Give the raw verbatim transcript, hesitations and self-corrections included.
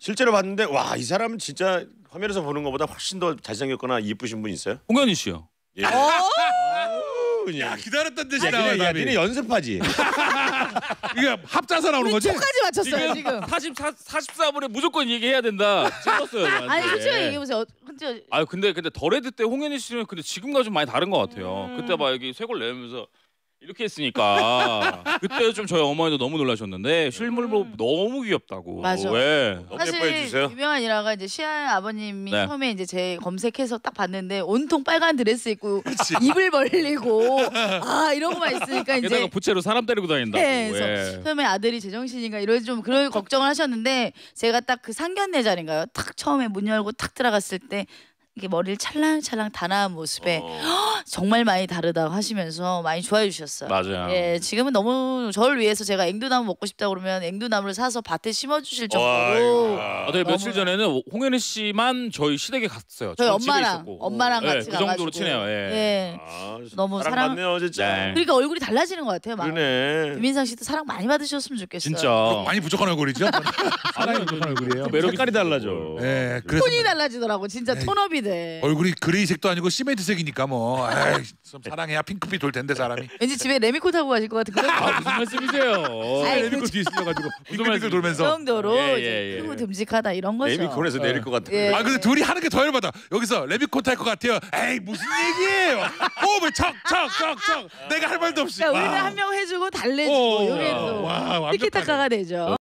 실제로 봤는데 와, 이 사람은 진짜 화면에서 보는 것보다 훨씬 더 잘생겼거나 이쁘신 분 있어요? 홍현희 씨요. 예. 야, 기다렸던 듯이 야, 나와. 니네, 야, 니네 연습하지. 이게 합자서 나오는 거지? 초까지 맞췄어요 지금. 사십사, 사십사 분에 무조건 얘기해야 된다. 찍었어요. 저한테. 아니 솔직히 얘기해보세요. 근데 아 근데 근데 더레드 때 홍현희 씨는 근데 지금과 좀 많이 다른 것 같아요. 음. 그때 막 여기 쇄골 내면서 이렇게 했으니까 그때 좀 저희 어머니도 너무 놀라셨는데 실물 보고 너무 귀엽다고. 맞아. 왜? 너무 사실 예뻐해 주세요. 유명한 일화가 이제 시아 아버님이 네. 처음에 이제 제 검색해서 딱 봤는데 온통 빨간 드레스 입고 입을 벌리고 아 이런 거만 있으니까 게다가 이제 부채로 사람 때리고 다닌다고. 네, 그래서 예. 처음에 아들이 제정신인가 이런 좀 그런 걱정을 하셨는데 제가 딱 그 상견례 자리인가요? 탁 처음에 문 열고 탁 들어갔을 때 이게 머리를 찰랑찰랑 다나은 모습에 어. 정말 많이 다르다고 하시면서 많이 좋아해 주셨어요. 맞아요. 예, 지금은 너무 저를 위해서 제가 앵두나무 먹고 싶다 그러면 앵두나무를 사서 밭에 심어 주실 정도로 아, 네, 며칠 너무- 전에는 홍현희 씨만 저희 시댁에 갔어요. 저희 저는 집에 엄마랑 있었고. 엄마랑 네, 같이 그 가가지고 정도로 친해요. 예. 예. 아, 너무 사랑 사랑- 받네요 진짜. 네. 그러니까 얼굴이 달라지는 것 같아요. 막. 그러네. 유민상 씨도 사랑 많이 받으셨으면 좋겠어요. 진짜. 많이 부족한 얼굴이죠? 사랑이 부족한 얼굴이에요. 매력이 색깔이 달라져. 예, 그래서 톤이 달라지더라고. 진짜 톤업이 돼. 얼굴이 그레이색도 아니고 시멘트색이니까 뭐 에이, 좀 사랑해야 핑크빛 돌 텐데 사람이. 왠지 집에 레미코 타고 가실 것 같은 그런 아, 무슨 말씀이세요? 아이, 레미코 그- 뒤에 쓸려가지고 빙글빙글 말씀- 돌면서. 정도로 예, 이제 예, 예. 크고 듬직하다 이런 거죠. 레미콘에서 내릴 것 같아. 예. 아 근데 둘이 하는 게 더 열받아. 여기서 레미코 탈 것 같아요. 에이 무슨 얘기예요? 호흡을 척척척척. 내가 할 말도 없이. 그러니까 우리는 와. 한 명 해주고 달래주고 오, 요게 와, 또 완벽하네. 티키타카가 되죠.